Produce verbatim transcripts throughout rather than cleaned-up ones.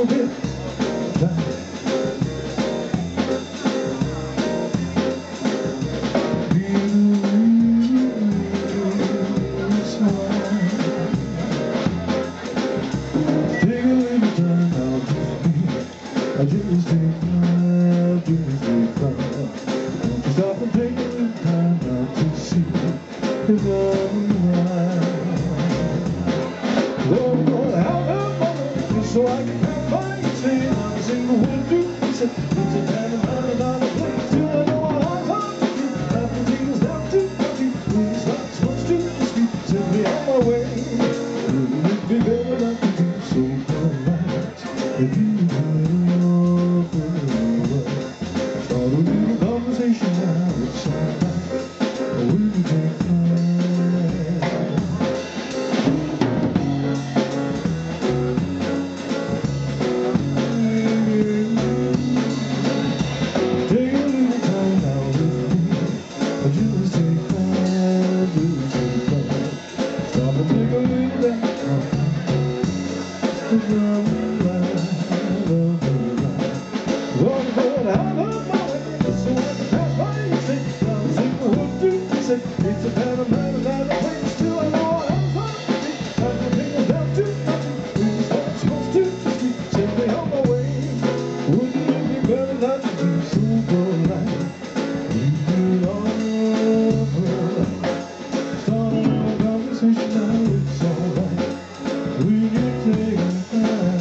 little bit. I just take time, just take time. Won't you stop and take a little time now to see if I'm right? Lord, Lord, how come just so I can have my say not a single word to be said. It's a time and time and not a place till I know what I'm on to do. Nothing feels down to nothing. Please not so much to speak. Send me on my way. Wouldn't it be better not to be so polite if you start a little conversation now, it's alright. We take time. Take a little time now with me. Just take time, just take time. Stop and take a little time. Lord, Lord, I love my way, so I can pass by and say, now sing the word to say, it's a bad man and not a place till I know what I'm supposed to be. Time to bring us down to nothing, please what I'm supposed to speak, send me on my way. Wouldn't it be better not to be so polite? Leave it all polite. Start a little conversation now, it's alright. We need to take time.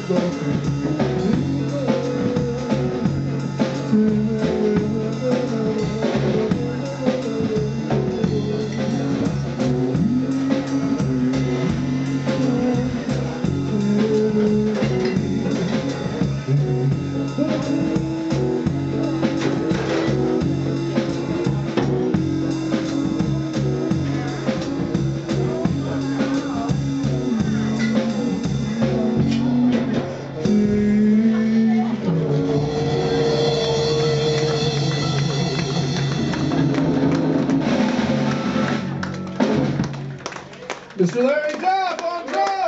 Mister Larry Duff on drums!